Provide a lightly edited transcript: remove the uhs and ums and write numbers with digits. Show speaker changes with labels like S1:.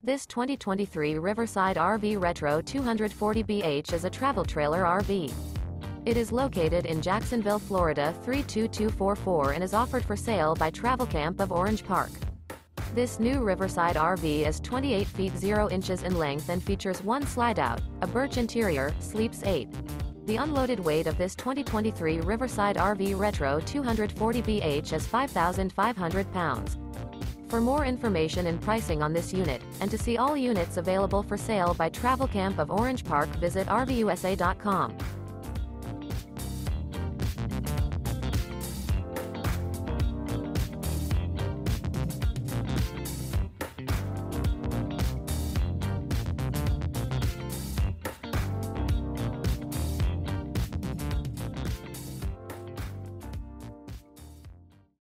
S1: This 2023 Riverside RV Retro 240BH is a travel trailer RV. It is located in Jacksonville, Florida 32244 and is offered for sale by Travelcamp of Orange Park. This new Riverside RV is 28 feet 0 inches in length and features one slideout, a BIRCH interior, sleeps 8. The unloaded weight of this 2023 Riverside RV Retro 240BH is 5,500 pounds. For more information and pricing on this unit, and to see all units available for sale by Travelcamp of Orange Park, visit RVUSA.com.